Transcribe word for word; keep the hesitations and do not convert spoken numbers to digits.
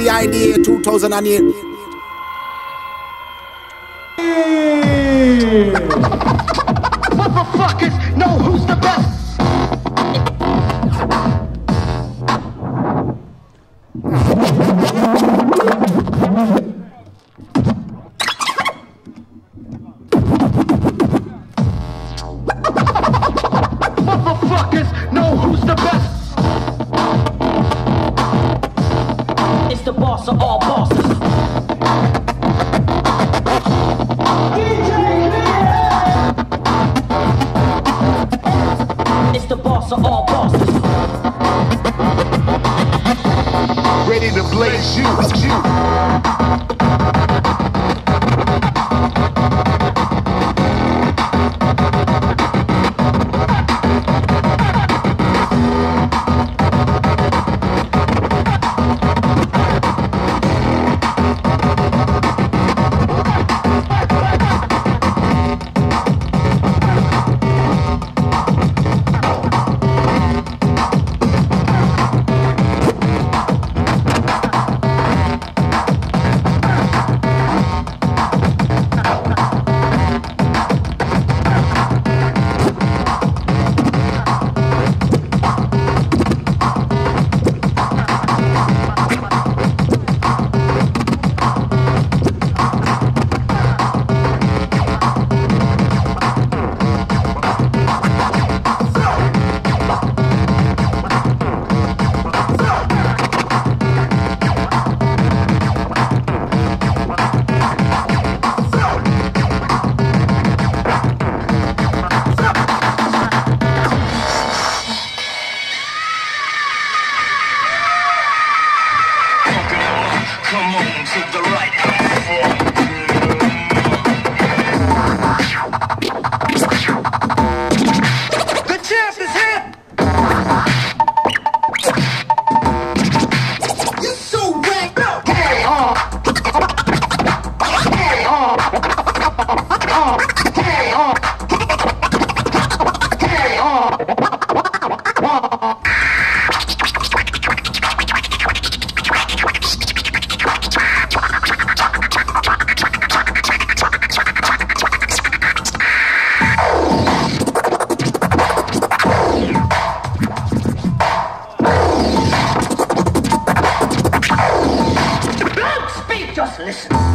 Easy Idea two thousand eight. Motherfuckers know who's the best. Motherfuckers know who's the best. It's the boss of all bosses. It's the boss of all bosses. Ready to blaze you, you. Come on to the right. The champ is here. You so whacked up. Hey, uh. Hey, uh. Uh. Hey, uh. Hey, uh. Just listen.